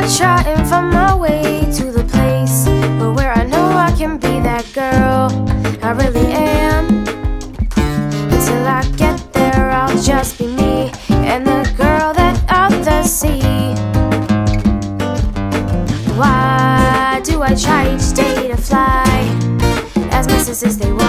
Trying to find my way to the place where I know I can be that girl I really am. Until I get there, I'll just be me and the girl that others see. Why do I try each day to fly as my sisters they want?